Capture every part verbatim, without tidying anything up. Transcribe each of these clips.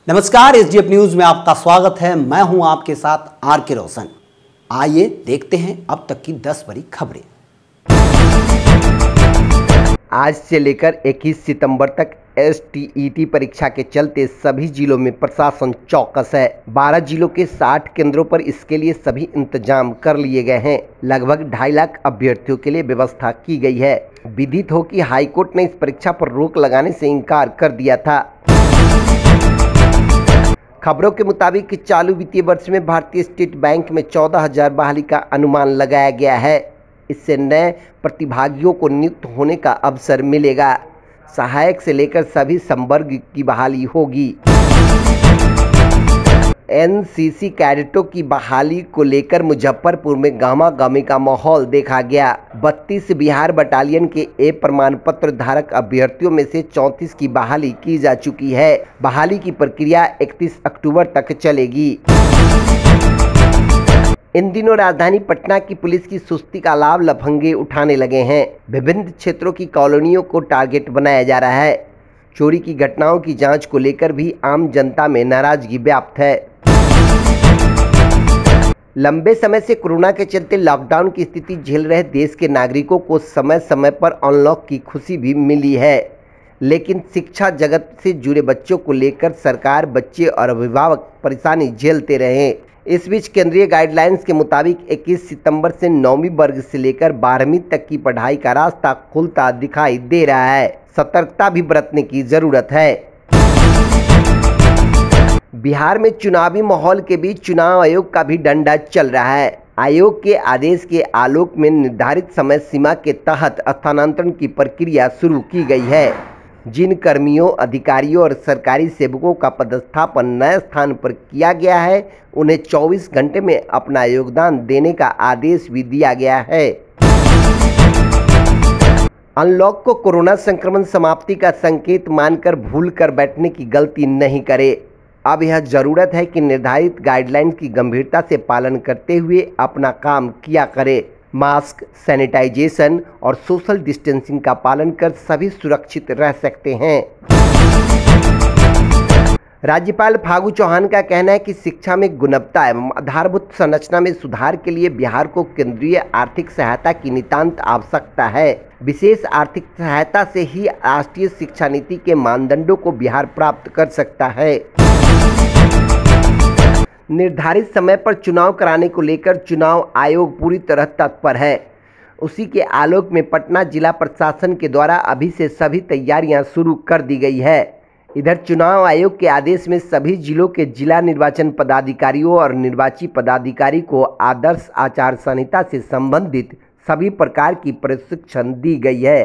नमस्कार, SDF news में आपका स्वागत है। मैं हूं आपके साथ आर के रोशन। आइए देखते हैं अब तक की दस बड़ी खबरें। आज से लेकर इक्कीस सितंबर तक एसटीईटी परीक्षा के चलते सभी जिलों में प्रशासन चौकस है। बारह जिलों के साठ केंद्रों पर इसके लिए सभी इंतजाम कर लिए गए हैं। लगभग ढाई लाख अभ्यर्थियों के लिए व्यवस्था की गई है। विदित हो कि हाईकोर्ट ने इस परीक्षा पर रोक लगाने से इनकार कर दिया था। खबरों के मुताबिक चालू वित्तीय वर्ष में भारतीय स्टेट बैंक में चौदह हजार बहाली का अनुमान लगाया गया है। इससे नए प्रतिभागियों को नियुक्त होने का अवसर मिलेगा। सहायक से लेकर सभी संवर्ग की बहाली होगी। एनसीसी कैडेटों की बहाली को लेकर मुजफ्फरपुर में गामा गामी का माहौल देखा गया। बत्तीस बिहार बटालियन के ए प्रमाण पत्र धारक अभ्यर्थियों में से चौंतीस की बहाली की जा चुकी है। बहाली की प्रक्रिया इकतीस अक्टूबर तक चलेगी। इन दिनों राजधानी पटना की पुलिस की सुस्ती का लाभ लफंगे उठाने लगे हैं। विभिन्न क्षेत्रों की कॉलोनियों को टारगेट बनाया जा रहा है। चोरी की घटनाओं की जांच को लेकर भी आम जनता में नाराजगी व्याप्त है। लंबे समय से कोरोना के चलते लॉकडाउन की स्थिति झेल रहे देश के नागरिकों को समय समय पर अनलॉक की खुशी भी मिली है, लेकिन शिक्षा जगत से जुड़े बच्चों को लेकर सरकार, बच्चे और अभिभावक परेशानी झेलते रहे। इस बीच केंद्रीय गाइडलाइंस के मुताबिक इक्कीस सितंबर से नौवीं वर्ग से लेकर बारहवीं तक की पढ़ाई का रास्ता खुलता दिखाई दे रहा है। सतर्कता भी बरतने की जरूरत है। बिहार में चुनावी माहौल के बीच चुनाव आयोग का भी डंडा चल रहा है। आयोग के आदेश के आलोक में निर्धारित समय सीमा के तहत स्थानांतरण की प्रक्रिया शुरू की गई है। जिन कर्मियों, अधिकारियों और सरकारी सेवकों का पदस्थापन नए स्थान पर किया गया है, उन्हें चौबीस घंटे में अपना योगदान देने का आदेश भी दिया गया है। अनलॉक को कोरोना संक्रमण समाप्ति का संकेत मानकर भूल कर बैठने की गलती नहीं करें। अब यह जरूरत है कि निर्धारित गाइडलाइन की गंभीरता से पालन करते हुए अपना काम किया करें। मास्क, सैनिटाइजेशन और सोशल डिस्टेंसिंग का पालन कर सभी सुरक्षित रह सकते हैं। राज्यपाल फागू चौहान का कहना है कि शिक्षा में गुणवत्ता एवं आधारभूत संरचना में सुधार के लिए बिहार को केंद्रीय आर्थिक सहायता की नितांत आवश्यकता है। विशेष आर्थिक सहायता से ही राष्ट्रीय शिक्षा नीति के मानदंडों को बिहार प्राप्त कर सकता है। निर्धारित समय पर चुनाव कराने को लेकर चुनाव आयोग पूरी तरह तत्पर है। उसी के आलोक में पटना जिला प्रशासन के द्वारा अभी से सभी तैयारियां शुरू कर दी गई है। इधर चुनाव आयोग के आदेश में सभी जिलों के जिला निर्वाचन पदाधिकारियों और निर्वाची पदाधिकारी को आदर्श आचार संहिता से संबंधित सभी प्रकार की प्रशिक्षण दी गई है।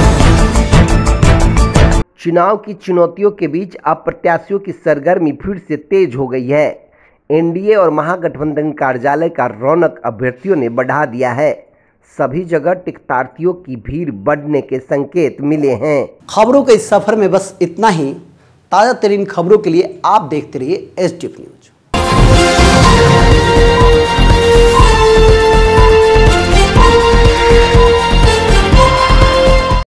चुनाव की चुनौतियों के अब अप्रत्याशियों की सरगर्मी फिर से तेज हो गई है। एनडीए और महागठबंधन कार्यालय का रौनक अभ्यर्थियों ने बढ़ा दिया है। सभी जगह टिकटार्थियों की भीड़ बढ़ने के संकेत मिले हैं। खबरों के इस सफर में बस इतना ही। ताज़ा तरीन खबरों के लिए आप देखते रहिए एसडीएफ न्यूज।